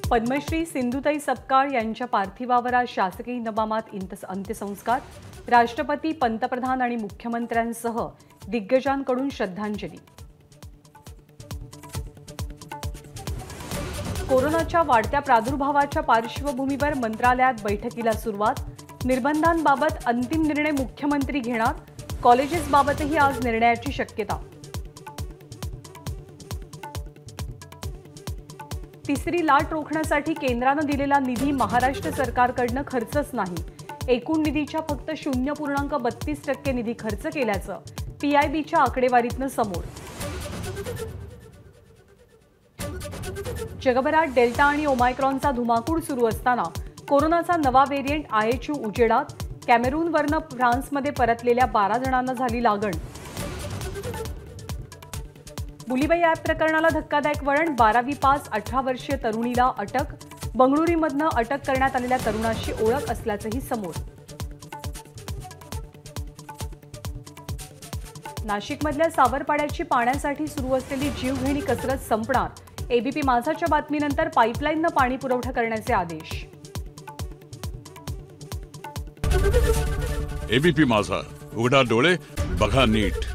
पद्मश्री सिंधुताई सपकाळ यांच्या पार्थिवावर आज शासकीय इतमामात अंत्यसंस्कार। राष्ट्रपती, पंतप्रधान आणि मुख्यमंत्र्यांसह दिग्गजांकडून श्रद्धांजली। कोरोनाच्या वाढत्या प्रादुर्भावाच्या पार्श्वभूमीवर मंत्रालयात बैठकीला सुरुवात। निर्बंधांबाबत अंतिम निर्णय मुख्यमंत्री घेणार। कॉलेजेसबाबतही आज निर्णयाची शक्यता। तिसरी लाट रोखण्यासाठी केंद्राने दिलेला निधी महाराष्ट्र सरकारकडून खर्चच नाही। एकूण निधीच्या फक्त 0.32% निधी खर्च केल्याचं पीआयबीच्या आकडेवारीतून समोर। जगभरात डेल्टा आणि ओमायक्रॉनचा धुमाकूळ सुरू असताना कोरोनाचा नवा व्हेरिएंट आयएचयू उजेडात। कॅमेरूनवरून फ्रान्समध्ये परतलेल्या 12 जणांना झाली लागण। बुलीबाई ॲप प्रकरणाला धक्कादायक वळण। 12वी पास 18 वर्षीय तरुणीला अटक। बंगळुरूमधून अटक करण्यात आलेल्या तरुणाशी ओळख असल्याचंही समोर। नाशिकमधल्या सावरपाड्याची पाण्यासाठी सुरू असलेली जीवघेणी कसरत संपणार। एबीपी माझाच्या बातमीनंतर पाईपलाईननं पाणी पुरवठा करण्याचे आदेश। एबीपी माझा, उघडा डोळे बघा नीट।